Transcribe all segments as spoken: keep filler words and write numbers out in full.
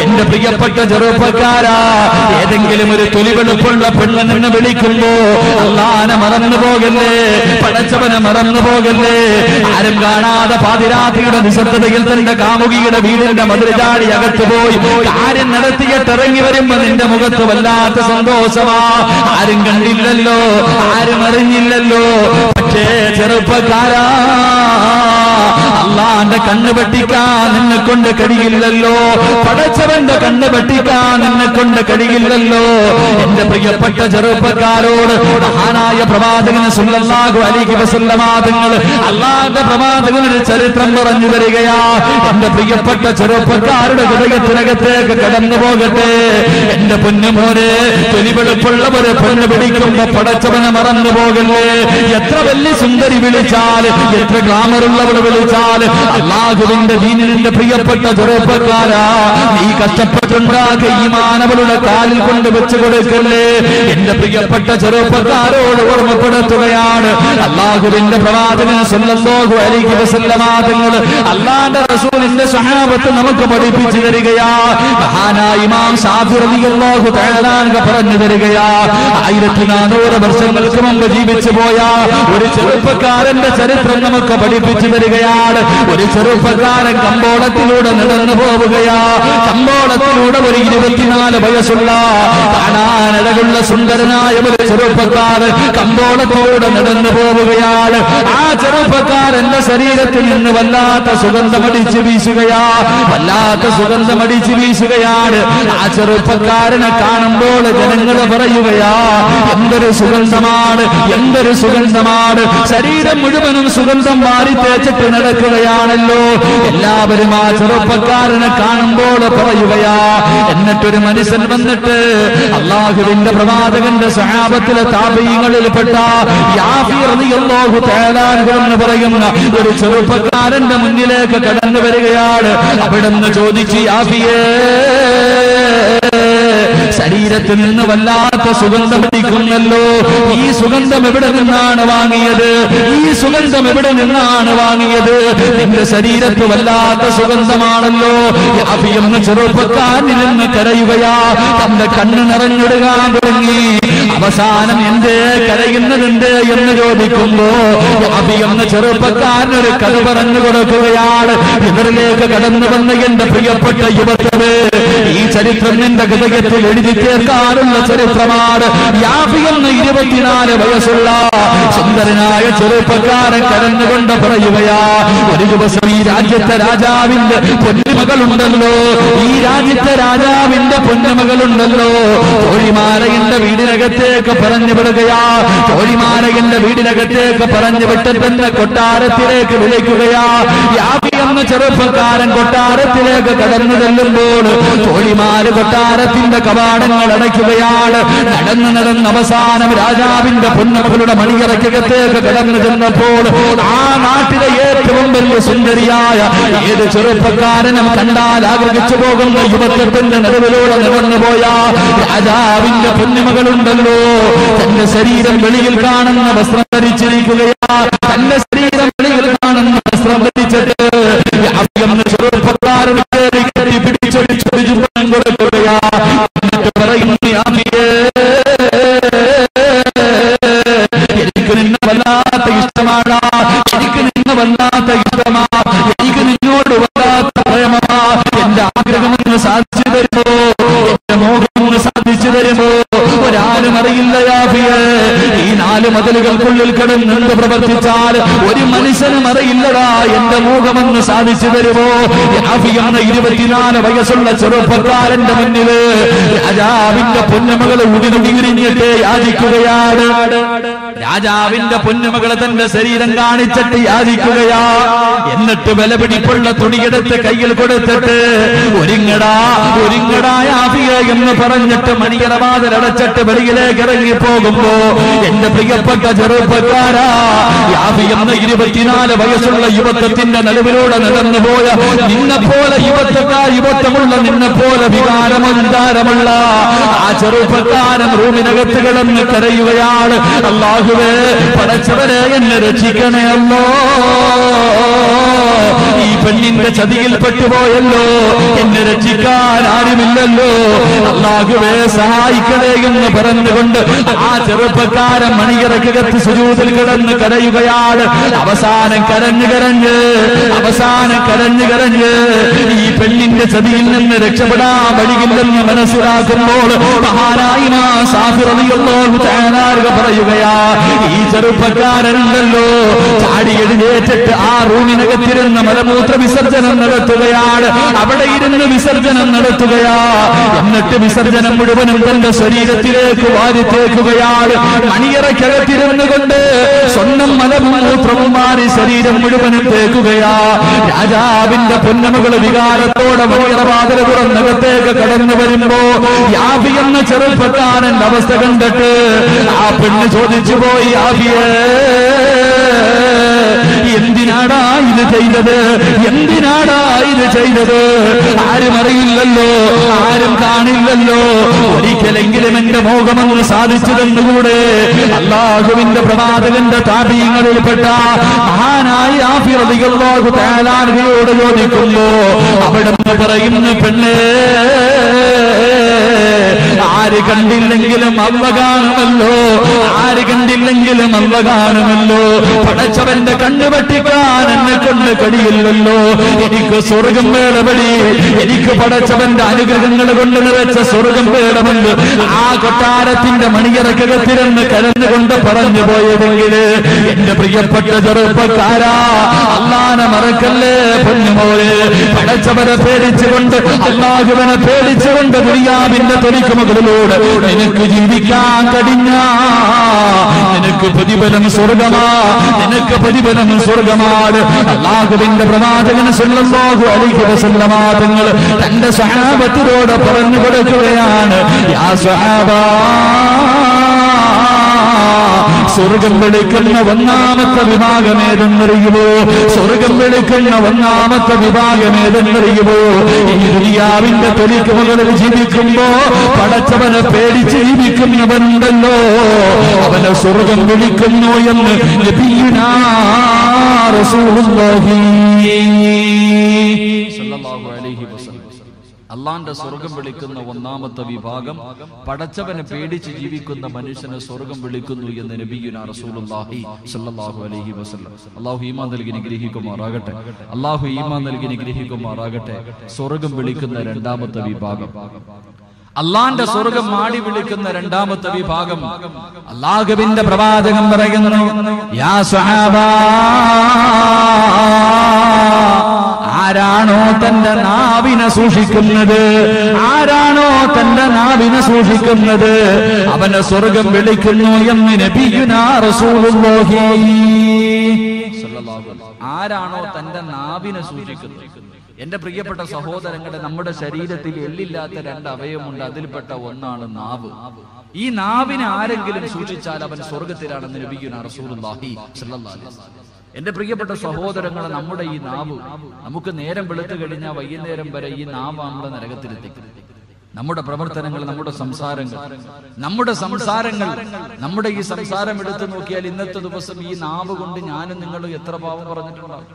എന്റെ പ്രിയപ്പെട്ട ചെറുപ്പക്കാരാ, ഏതെങ്കിലും ഒരു തൊലിവെളുപ്പുള്ള പെണ്ണ് നിന്ന് വിളിക്കുമ്പോ അള്ളാനെ മറന്നു പോകല്ലേ, പടച്ചവനെ മറന്നു പോകല്ലേ. ആരും കാണാതെ പാതിരാത്രിയുടെ നിശബ്ദതയിൽ തന്റെ കാമുകിയുടെ വീടിന്റെ മതിൽചാടി അകത്തുപോയി കാര്യം നടത്തിയിട്ട് ഇറങ്ങി വരുമ്പോ നിന്റെ മുഖത്ത് വല്ലാത്ത സന്തോഷമാ. ആരും കണ്ടില്ലല്ലോ, ആരും അറിഞ്ഞില്ലല്ലോ. പക്ഷേ ചെറുപ്പക്കാരാ, അള്ളാന്റെ കണ്ണ് വെട്ടിക്കാൻ നിന്നെ കൊണ്ട് കഴിയില്ലല്ലോ, പടച്ചവന്റെ കണ്ണ് വെട്ടിക്കാൻ നിന്നെ കൊണ്ട് കഴിയില്ലല്ലോ. എന്റെ പ്രിയപ്പെട്ട ചെറുപ്പക്കാരോട് മഹാനായ പ്രവാചകൻ സല്ലല്ലാഹു അലൈഹി വസല്ലമ തങ്ങൾ അള്ളാന്റെ പ്രവാചകനൊരു ചരിത്രം പറഞ്ഞു തരികയാ. എന്റെ പ്രിയപ്പെട്ട ചെറുപ്പക്കാരുടെ ഹൃദയത്തിനകത്തേക്ക് കടന്നു പോകട്ടെ. എന്റെ പൊന്നുമോനെ, തൊലിവെളുപ്പുള്ളവരെ പൊന്നു പിടിക്കുമ്പോ പടച്ചവനെ മറന്നു പോകല്ലേ. എത്ര വലിയ സുന്ദരി വിളിച്ചാൽ, എത്ര ഗ്ലാമറുള്ളവർ വിളിച്ചാൽ, അല്ലാഹുവിന്റെ ദീനിന്റെ പ്രിയപ്പെട്ട ചെറുപ്പക്കാരാ, നീ കഷ്ടപ്പെട്ടുണ്ടാക്കിയ ഈമാൻ അവളുടെ കാലിൽ കൊണ്ട് വെച്ചു കൊടുക്കല്ലേ. എന്റെ പ്രിയപ്പെട്ട ചെറുപ്പക്കാരോട് ഓർമ്മപ്പെടുത്തുകയാണ്, അല്ലാഹുവിന്റെ പ്രവാചകൻ സല്ലല്ലാഹു അലൈഹി വസല്ലമ തങ്ങൾ അല്ലാഹുവിന്റെ റസൂലിന്റെ സ്വഹാബത്ത് നമുക്ക് പഠിപ്പിച്ചു തരികയാ. മഹാനായ ഇമാം ശാഫി റളിയല്ലാഹു തആല അൻഹു പറഞ്ഞു തരികയാ, ആയിരത്തി നാനൂറ് വർഷങ്ങൾക്ക് മുമ്പ് ജീവിച്ചു പോയ ഒരു ചെറുപ്പക്കാരന്റെ ചരിത്രം നമുക്ക് പഠിപ്പിച്ചു തരികയാണ്. ഒരു ചെറുപ്പക്കാരൻ കമ്പോളത്തിലൂടെ നടന്നു പോവുകയാ. കമ്പോളത്തിലൂടെ ഒരു ഇരുപത്തിനാല് വയസ്സുള്ള കാണാനഴകുള്ള സുന്ദരനായ ഒരു ചെറുപ്പക്കാരൻ കമ്പോളത്തിലൂടെ നടന്നു പോവുകയാണ്. ആ ചെറുപ്പക്കാരന്റെ ശരീരത്തിൽ നിന്ന് വല്ലാത്ത സുഗന്ധമടിച്ചു വീശുകയാ, വല്ലാത്ത സുഗന്ധമടിച്ചു വീശുകയാണ്. ആ ചെറുപ്പക്കാരനെ കാണുമ്പോൾ ജനങ്ങൾ പറയുകയാ, എന്തൊരു സുഗന്ധമാണ്, എന്തൊരു സുഗന്ധമാണ്. ശരീരം മുഴുവനും സുഗന്ധം മാറി തേച്ചിട്ട് നടക്കുകയാണല്ലോ. എല്ലാവരും ആ ചെറുപ്പക്കാരനെ കാണുമ്പോൾ പറയുകയാ. എന്നിട്ടൊരു മനുഷ്യൻ വന്നിട്ട് അല്ലാഹുവിന്റെ പ്രവാചകന്റെ സഹാബത്തിലെ താബഈങ്ങളിൽപ്പെട്ട യാഫി റളിയല്ലാഹു തആല അൻഹു എന്ന് പറയുന്ന ഒരു ചെറുപ്പക്കാരന്റെ മുന്നിലേക്ക് കടന്നു വരികയാണ്. അവിടുന്ന് ചോദിച്ചു, യാഫിയേ, ശരീരത്തിൽ നിന്ന് വല്ലാത്ത സുഗന്ധമടിക്കുന്നല്ലോ, ഈ സുഗന്ധം എവിടെ നിന്നാണ് വാങ്ങിയത്? ഈ സുഗന്ധം എവിടെ നിന്നാണ് വാങ്ങിയത്? നിന്റെ ശരീരത്ത് വല്ലാത്ത സുഗന്ധമാണല്ലോ. യാഫിയെന്ന് ചെറുപ്പക്കാരനിൽ നിന്ന് കരയുകയാ. തന്റെ കണ്ണ് നിറഞ്ഞിടുകാൻ തുടങ്ങി. അവസാനം എന്തേ കരയുന്നതുണ്ട് എന്ന് ചോദിക്കുമ്പോ യാഫിയെന്ന് ചെറുപ്പക്കാരനൊരു കഥ പറഞ്ഞു കൊടുക്കുകയാണ്. ഇവരിലേക്ക് കടന്നു വന്ന എന്റെ പ്രിയപ്പെട്ട യുവത്വേ, ഈ ചരിത്രം നിന്റെ ഹൃദയത്തിൽ എഴുതി ചേർക്കാനുള്ള ചരിത്രമാണ്. യാഫി എന്ന ഇരുപത്തിനാല് വയസ്സുള്ള സുന്ദരനായ ചെറുപ്പക്കാരൻ കരഞ്ഞുകൊണ്ട് പറയുകയാ, ഒരു ദിവസം ഈ രാജ്യത്തെ രാജാവിന്റെ പൊന്നുമകളുണ്ടല്ലോ, ഈ രാജ്യത്തെ രാജാവിന്റെ പൊന്നുമകളുണ്ടല്ലോ, തോഴിമാരയുടെ വീടിനകത്തേക്ക് പറഞ്ഞു വിടുകയാ. തോഴിമാരയുടെ വീടിനകത്തേക്ക് പറഞ്ഞു വിട്ടിട്ട് കൊട്ടാരത്തിലേക്ക് വിളിക്കുകയാ. യാഫി എന്ന ചെറുപ്പക്കാരൻ കൊട്ടാരത്തിലേക്ക് കടന്നു ചെല്ലുമ്പോൾ തോഴിമാര് കൊട്ടാരത്തിന്റെ കവാടങ്ങൾ അടയ്ക്കുകയാണ്. നടന്ന് നടന്ന് അവസാനം രാജാവിന്റെ പൊന്നമകളുടെ മണിയറയ്ക്കകത്തേക്ക് കടന്നു ചെന്നപ്പോൾ ആ നാട്ടിലെ ഏറ്റവും വലിയ സുന്ദരിയായ ഏത് ചെറുപ്പക്കാരനും കണ്ടാൽ ആഗ്രഹിച്ചു പോകുന്ന യുവത്വത്തിന്റെ നടുവിലൂടെ നടന്നുപോയ രാജാവിന്റെ പൊന്നുമകളുണ്ടല്ലോ, തന്റെ ശരീരം വെളിയിൽ കാണുന്ന വസ്ത്രം ധരിച്ചിരിക്കുകയാ. തന്റെ ശരീരം വെളിയിൽ കാണുന്ന വസ്ത്രം ധരിച്ചിട്ട് ചെറുപ്പക്കാരനെ കെട്ടിപ്പിടിച്ചൊരു ചുരുപണം കൊടുക്കുകയാ. പറയുന്നു, എനിക്ക് നിന്നെ വല്ലാത്ത ഇഷ്ടമാണ്, എനിക്ക് നിന്നെ വല്ലാത്ത ഇഷ്ടമാ, എനിക്ക് നിന്നോട് വല്ലാത്ത പ്രേമമാ. എന്റെ ആഗ്രഹമൊന്ന് സാധിച്ചു തരുമോ? എന്റെ മോഹമൊന്ന് സാധിച്ചു തരുമോ? ഒരാരും അറിയില്ല യാഫിയെ, ഈ നാല് മതിലുകൾക്കുള്ളിൽ കിടന്നുകൊണ്ട് പ്രവർത്തിച്ചാൽ ഒരു മനുഷ്യനും അറിയില്ലടാ എന്റെ മോഹമെന്ന് സാധിച്ചു തരുമോ? യാഫി എന്ന ഇരുപത്തിനാല് വയസ്സുള്ള ചെറുപ്പക്കാരന്റെ മുന്നില് രാജാവിന്റെ പൊന്നുമകളെ ഉടിനുടിയിരിഞ്ഞിട്ട് യാചിക്കുകയാണ്. രാജാവിന്റെ പൊന്നുമകളെ തന്റെ ശരീരം കാണിച്ചിട്ട് യാചിക്കുകയാ. എന്നിട്ട് വിലപിടിപ്പുള്ള തുണിയെടുത്ത് കയ്യിൽ കൊടുത്തിട്ട് ഒരുങ്ങടാ ഒരുങ്ങടാ യാഫിയെ എന്ന് പറഞ്ഞിട്ട് മണിയറവാതിലടച്ചിട്ട് വെളിയിലേക്ക് ഇറങ്ങി പോകുമ്പോ എന്റെ പ്രിയപ്പെട്ട ചെറുപ്പക്കാരാ, യാഫി എന്ന ഇരുപത്തിനാല് വയസ്സുള്ള യുവത്വത്തിന്റെ നടുവിലൂടെ നടന്നുപോയ നിന്നെപ്പോലെ യുവത്വക്കാർ യുവത്വമുള്ള നിന്നെപ്പോലെ വികാരമന്താരമുള്ള ആ ചെറുപ്പക്കാരൻ റൂമിനകത്ത് കിടന്ന് കരയുകയാണ്. അല്ലാഹുവേ, പടച്ചവനെ എന്നെ രക്ഷിക്കണേ അല്ലോ, ഈ പെണ്ണിന്റെ ചതിയിൽ പെട്ടുപോയല്ലോ, എന്നെ രക്ഷിക്കാൻ ആരും കാണുന്നില്ലല്ലോ, അല്ലാഹുവേ സഹായിക്കണേ എന്ന് പറഞ്ഞുകൊണ്ട് ആ ചെറുപ്പക്കാരൻ മണിയറക്കകത്ത് സുജൂദിൽ കിടന്ന് കരയുകയാണ്. അവസാനം കരഞ്ഞു കരഞ്ഞ് അവസാനം കരഞ്ഞു കരഞ്ഞ് ഈ പെണ്ണിന്റെ ചതിയിൽ നിന്ന് രക്ഷപ്പെടാൻ വഴിയില്ലെന്ന് മനസ്സിലാക്കുമ്പോൾ മഹാനായ സാഫി റളിയല്ലാഹു തആല പറയുകയാ, ഈ ചെറുപ്പക്കാരനുണ്ടല്ലോ ചാടി എഴുന്നേറ്റിട്ട് ആ റൂമിനകത്തിരുന്ന് മലമൂത്ര വിസർജനം നടത്തുകയാണ്. അവിടെ ഇരുന്ന് വിസർജനം നടത്തുകയാ. എന്നിട്ട് വിസർജനം മുഴുവനും തന്റെ ശരീരത്തിലേക്ക് വാരിത്തേക്കുകയാണ്. മണിയറക്കകത്തിരുന്നു കൊണ്ട് സ്വന്തം മലമൂത്രവും മാറി ശരീരം മുഴുവനും തേക്കുകയാ. രാജാവിന്റെ പൊന്നമകൾ വികാരത്തോടെ മണിയറവാതിൽ തുറന്നകത്തേക്ക് കടന്നു വരുമ്പോ യാഫി എന്ന ചെറുപ്പക്കാരന്റെ അവസ്ഥ കണ്ടിട്ട് ആ പെണ്ണ് ചോദിച്ചു പോയി, യാഫിയേ എന്തിനാടാ ഇത് ചെയ്തത്, എന്തിനാടാ ഇത് ചെയ്തത്? ആരും അറിയില്ലല്ലോ, ആരും കാണില്ലല്ലോ, ഒരിക്കലെങ്കിലും എന്റെ മോഹമെന്ന് സാധിച്ചു തന്നുകൂടെ? അല്ലാഹുവിന്റെ പ്രവാചകന്റെ താബീങ്ങളിൽപ്പെട്ട മഹാനായ യാഫി റളിയല്ലാഹു തആല അൻഹുവോട് ചോദിക്കുന്നു. അവിടുന്ന് പറയുന്നു, പെണ്ണേ ആര് കണ്ടില്ലെങ്കിലും അള്ള കാണുമല്ലോ, ആര് കണ്ടില്ലെങ്കിലും അള്ള കാണുമല്ലോ. പടച്ചവന്റെ കണ്ണു പറ്റിക്കാൻ എന്നെ കൊണ്ട് കഴിയില്ലല്ലോ. എനിക്ക് സ്വർഗം വേണമടി, എനിക്ക് പടച്ചവന്റെ അനുഗ്രഹങ്ങൾ കൊണ്ട് നിറച്ച സ്വർഗം വേണമെന്ന് ആ കൊട്ടാരത്തിന്റെ മണിയറക്കകത്തിരുന്ന് കരഞ്ഞുകൊണ്ട് പറഞ്ഞു പോയതെങ്കില് എന്റെ പ്രിയപ്പെട്ട ചെറുപ്പക്കാരാ, അല്ലാഹനെ മറക്കല്ലേ പൊന്നുമോനെ. പടച്ചവനെ പേടിച്ചുകൊണ്ട്, അല്ലാഹുവിനെ പേടിച്ചുകൊണ്ട് ദുനിയാവിന്റെ തൊലിക്ക് മുകളിലൂടെ നിനക്ക് ജീവിക്കാൻ കഴിഞ്ഞ നിനക്ക് പ്രതിഫലം സ്വർഗമാ, നിനക്ക് പ്രതിഫലം സ്വർഗമാണ്. അല്ലാഹുവിന്റെ പ്രവാചകൻ സല്ലല്ലാഹു അലൈഹി വസല്ലമ തങ്ങൾ തന്റെ സ്വഹാബത്തിനോട് പറഞ്ഞു കൊടുക്കുകയാണ്, യാ സ്വഹാബാ, സ്വർഗം വിളിക്കുന്ന ഒന്നാമത്തെ വിഭാഗം ഏതെന്നറിയുമോ? സ്വർഗം വിളിക്കുന്ന ഒന്നാമത്തെ വിഭാഗം ഏതെന്നറിയുമോ? ഈ ദുനിയാവിന്റെ തൊലിക്ക് മുകളിൽ ജീവിക്കുമ്പോ പടച്ചവനെ പേടിച്ച് ജീവിക്കുന്നവനുണ്ടല്ലോ, അവനെ സ്വർഗം വിളിക്കുന്നു എന്ന് നബിയുനാ റസൂലുള്ളാഹി സ്വല്ലല്ലാഹു അലൈഹി വസല്ലം. അള്ളാന്റെ സ്വർഗം വിളിക്കുന്ന ഒന്നാമത്തെ വിഭാഗം പടച്ചവനെ പേടിച്ച് ജീവിക്കുന്ന മനുഷ്യനെ സ്വർഗം വിളിക്കുന്നു എന്ന് നബിയുനാ റസൂലുള്ളാഹി സ്വല്ലല്ലാഹു അലൈഹി വസല്ലം. അല്ലാഹു ഈമാൻ നൽകി അനുഗ്രഹിക്കുമാറാകട്ടെ, അല്ലാഹു ഈമാൻ നൽകി അനുഗ്രഹിക്കുമാറാകട്ടെ. സ്വർഗം വിളിക്കുന്ന രണ്ടാമത്തെ വിഭാഗം, അള്ളാന്റെ സ്വർഗം മാടി വിളിക്കുന്ന രണ്ടാമത്തെ വിഭാഗം, അല്ലാഹുവിന്റെ പ്രവാചകൻ പറയുന്നു, യാ സ്വഹാബാ, ആരാണോ തന്റെ നാവിനെ സൂക്ഷിക്കുന്നത്, ആരാണോ തന്റെ നാവിനെ സൂക്ഷിക്കുന്നത് അവനെ സ്വർഗം വിളിക്കുന്നു എന്ന് നബിയുനാ റസൂലുള്ളാഹി സ്വല്ലല്ലാഹു അലൈഹി വസല്ലം. ആരാണോ തന്റെ നാവിനെ സൂക്ഷിക്കുന്നത്? എന്റെ പ്രിയപ്പെട്ട സഹോദരങ്ങളെ, നമ്മുടെ ശരീരത്തിൽ എല്ലില്ലാത്ത രണ്ട് അവയവമുണ്ട്, അതിൽപ്പെട്ട ഒന്നാണ് നാവ്. ഈ നാവിനെ ആരെങ്കിലും സൂക്ഷിച്ചാൽ അവൻ സ്വർഗത്തിലാണെന്ന് നബിയുനാ റസൂലുള്ളാഹി സ്വല്ലല്ലാഹു അലൈഹി വസല്ലം. എന്റെ പ്രിയപ്പെട്ട സഹോദരങ്ങളെ, നമ്മുടെ ഈ നാവ് നമുക്ക് നേരം വെളുത്തു കഴിഞ്ഞാൽ വൈകുന്നേരം വരെ ഈ നാവ് നമ്മളെ നരകത്തിലെത്തിക്കും. നമ്മുടെ പ്രവർത്തനങ്ങൾ, നമ്മുടെ സംസാരങ്ങൾ നമ്മുടെ സംസാരങ്ങൾ നമ്മുടെ ഈ സംസാരം എടുത്തു നോക്കിയാൽ ഇന്നത്തെ ദിവസം ഈ നാവ് കൊണ്ട് ഞാനും നിങ്ങളും എത്ര പാപം പറഞ്ഞിട്ടുണ്ടാവും?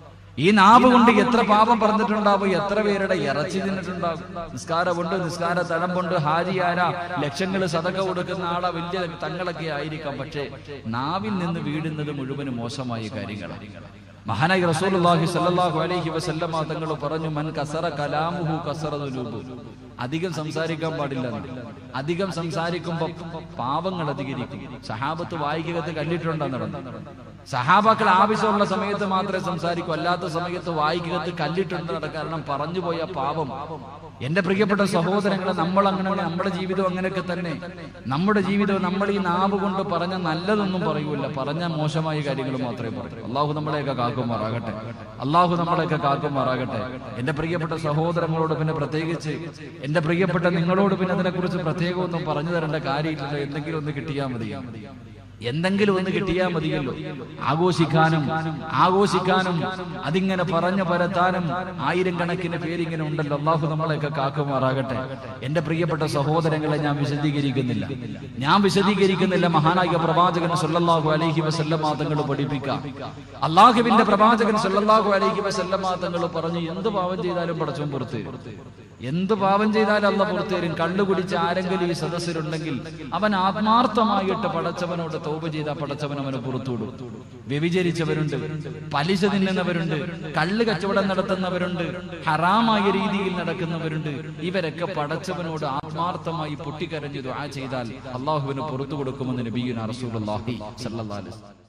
ഈ നാവ് കൊണ്ട് എത്ര പാപം പറഞ്ഞിട്ടുണ്ടാവും? എത്ര പേരുടെ ഇറച്ചി തിന്നിട്ടുണ്ടാവും? നിസ്കാരമുണ്ട്, നിസ്കാര തഴമ്പുണ്ട്, ഹാജിയാര, ലക്ഷങ്ങൾ സദഖ കൊടുക്കുന്ന ആളാ, വലിയ തങ്ങളൊക്കെ ആയിരിക്കാം. പക്ഷേ നാവിൽ നിന്ന് വീഴുന്നത് മുഴുവനും മോശമായ കാര്യങ്ങളാണ്. മഹാനായ റസൂലുള്ളാഹി സ്വല്ലല്ലാഹു അലൈഹി വസല്ലമ തങ്ങൾ പറഞ്ഞു, മൻ കസറ കലാമുഹു കസറ ദുനൂബു. അധികം സംസാരിക്കാൻ പാടില്ല. അധികം സംസാരിക്കുമ്പോ പാപങ്ങൾ അധികരിക്കും. സഹാബത്ത് വായിക്കകത്ത് കല്ലിട്ടുണ്ടെന്ന് നടന്നു. സഹാബാക്കൾ ആവശ്യമുള്ള സമയത്ത് മാത്രമേ സംസാരിക്കൂ, അല്ലാത്ത സമയത്ത് വായിക്കകത്ത് കല്ലിട്ടുണ്ട് നട കാരണം പറഞ്ഞു പോയ പാപം. എന്റെ പ്രിയപ്പെട്ട സഹോദരങ്ങളെ, നമ്മൾ അങ്ങനെ, നമ്മുടെ ജീവിതം അങ്ങനെയൊക്കെ തന്നെ. നമ്മുടെ ജീവിതം നമ്മൾ ഈ നാവ് കൊണ്ട് പറഞ്ഞ നല്ലതൊന്നും പറയൂല, പറഞ്ഞ മോശമായ കാര്യങ്ങൾ മാത്രമേ പറയൂ. അള്ളാഹു നമ്മളെയൊക്കെ കാക്കുമാറാകട്ടെ, അള്ളാഹു നമ്മളെയൊക്കെ കാക്കുമാറാകട്ടെ. എന്റെ പ്രിയപ്പെട്ട സഹോദരങ്ങളോട് പിന്നെ പ്രത്യേകിച്ച്, എന്റെ പ്രിയപ്പെട്ട നിങ്ങളോട് പിന്നെ അതിനെക്കുറിച്ച് പ്രത്യേകം ഒന്നും പറഞ്ഞു തരേണ്ട കാര്യമില്ല. എന്തെങ്കിലും ഒന്ന് കിട്ടിയാൽ മതി, എന്തെങ്കിലും ഒന്ന് കിട്ടിയാൽ മതിയല്ലോ. ആഘോഷിക്കാനും ആഘോഷിക്കാനും അതിങ്ങനെ പറഞ്ഞു പരത്താനും ആയിരം കണക്കിന് പേരിങ്ങനെ ഉണ്ടല്ലോ. അള്ളാഹു നമ്മളെയൊക്കെ കാക്കുമാറാകട്ടെ. എന്റെ പ്രിയപ്പെട്ട സഹോദരങ്ങളെ, ഞാൻ വിശദീകരിക്കുന്നില്ല ഞാൻ വിശദീകരിക്കുന്നില്ല മഹാനായ പ്രവാചകൻ സല്ലല്ലാഹു അലൈഹി വസല്ലമ തങ്ങൾ പഠിപ്പിക്കാം. അള്ളാഹുവിന്റെ പ്രവാചകൻ സല്ലല്ലാഹു അലൈഹി വസല്ലമ തങ്ങൾ പറഞ്ഞു, എന്ത് പാപം ചെയ്താലും പടച്ചവൻ പുറത്തു തരും. എന്ത് പാപം ചെയ്താലും അള്ളാഹ് പുറത്തു തരും. കള്ളു കുടിച്ച് ആരെങ്കിലും ഈ സദസ്സിലുണ്ടെങ്കിൽ അവൻ ആത്മാർത്ഥമായിട്ട് പടച്ചവനോട് തൗബ ചെയ്താൽ പടച്ചവൻ അവന് പുറത്തുവിടും. വ്യഭിചരിച്ചവരുണ്ട്, പലിശ തിന്നുന്നവരുണ്ട്, കള്ള് കച്ചവടം നടത്തുന്നവരുണ്ട്, ഹറാമായ രീതിയിൽ നടക്കുന്നവരുണ്ട്. ഇവരൊക്കെ പടച്ചവനോട് ആത്മാർത്ഥമായി പൊട്ടിക്കരഞ്ഞു ദുആ ചെയ്താൽ അള്ളാഹുവിന് പുറത്തു കൊടുക്കുമെന്ന് നബിയുനാ റസൂലുള്ളാഹി സ്വല്ലല്ലാഹു അലൈഹി വസല്ലം.